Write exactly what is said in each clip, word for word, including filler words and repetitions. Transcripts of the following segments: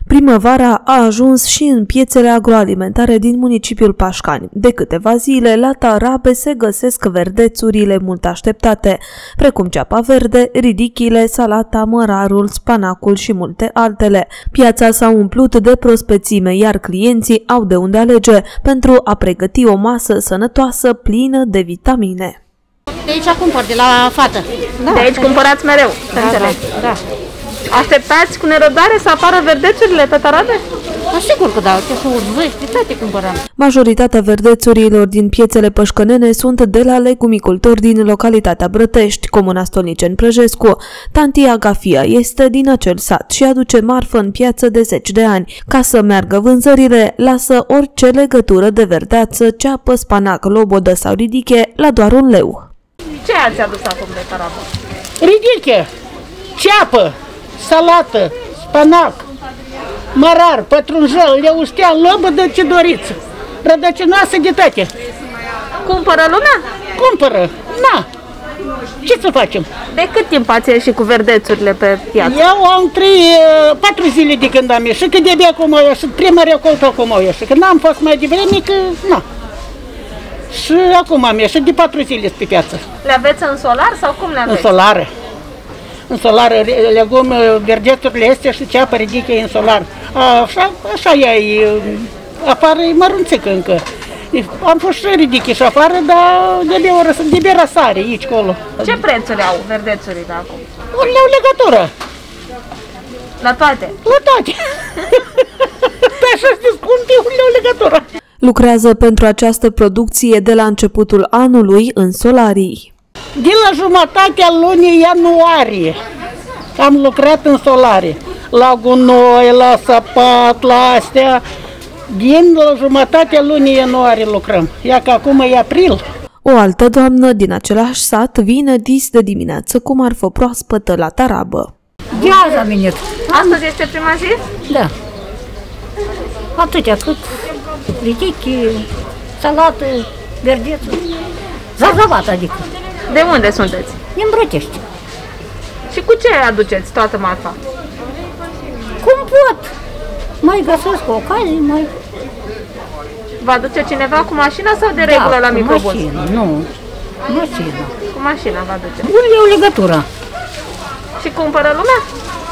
Primăvara a ajuns și în piețele agroalimentare din municipiul Pașcani. De câteva zile, la Tarabe se găsesc verdețurile mult așteptate, precum ceapa verde, ridichile, salata, mărarul, spanacul și multe altele. Piața s-a umplut de prospețime, iar clienții au de unde alege pentru a pregăti o masă sănătoasă, plină de vitamine. De aici cumpăr, de la fată. Da, de aici cumpărați mereu, să înțeleg. Da, da. Așteptați cu nerăbdare să apară verdețurile pe Tarabe? Sigur că da, că sunt urzăși, de toate cumpărăm. Majoritatea verdețurilor din piețele pășcănene sunt de la legumicultori din localitatea Brătești, comuna Stolniceni-Prăjescu. Tanti Agafia este din acel sat și aduce marfă în piață de zeci de ani. Ca să meargă vânzările, lasă orice legătură de verdeață, ceapă, spanac, lobodă sau ridiche la doar un leu. Ce ați adus acum de Tarabe? Ridiche, ceapă, salată, spanac, mărar, pătrunjel, leuștean, lobădă, ce doriți. Rădăcinoasă de toate. Cumpără lumea? Cumpără, na. Ce să facem? De cât timp ați ieșit cu verdețurile pe piață? Eu am trei, patru zile de când am ieșit, că de-abia acum au ieșit, prima recoltă acum au ieșit, că n-am fost mai devreme, că na. Și acum am ieșit de patru zile pe piață. Le aveți în solar sau cum le aveți? În solară. În solar, legume, verdețurile astea și ceapă ridiche în solar. Așa, așa e, afară e mărunțică încă. Am fost și ridiche și afară, dar de-abia răsare aici, acolo. Ce prețuri au verdețurile acum? Un leu legătură. La toate? La toate. Pe așa scumpe, un leu legătură. Lucrează pentru această producție de la începutul anului în solarii. De la jumătatea lunii ianuarie am lucrat în solare, la gunoi, la săpat, la astea. Din la jumătatea lunii ianuarie lucrăm, ia că acum e april. O altă doamnă din același sat vine dis de dimineață cu marfă proaspătă la tarabă. De azi am venit. Astăzi este prima zi? Da. Atâtea cât ridichi, salată, verdeță, zarzavat adică. De unde sunteți? Din Brătești. Și cu ce aduceți toată marfa? Cum pot? Mai găsesc o cale, mai... Vă aduce cineva cu mașina sau de regulă da, la microbus? mașină, nu. Mașina. Cu mașina vă aduce. Un leu legătura. Și cumpără lumea?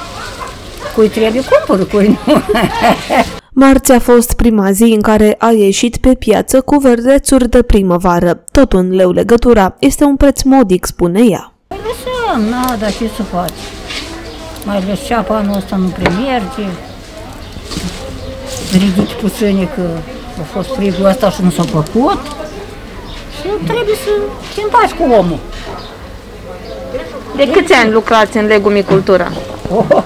Cui trebuie cumpără, cui nu. Marți a fost prima zi în care a ieșit pe piață cu verdețuri de primăvară. Tot un leu legătura. Este un preț modic, spune ea. Mai lăsăm, na, dar ce să faci? Mai ales ceapa anul ăsta nu prea merge. Ridici puține că a fost frigul ăsta și nu s-a făcut. Și trebuie să te împaci cu omul. De câți ani lucrați în legumicultură? Oh,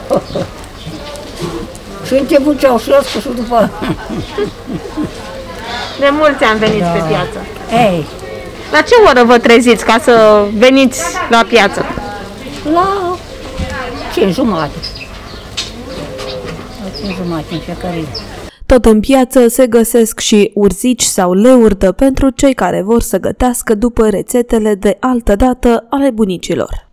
și început Ceaușescu și după... De mulți ani veniți da. pe piață. Ei. La ce oră vă treziți ca să veniți la piață? La cinci jumate. La cinci jumate în fiecare zi. Tot în piață se găsesc și urzici sau leurdă pentru cei care vor să gătească după rețetele de altă dată ale bunicilor.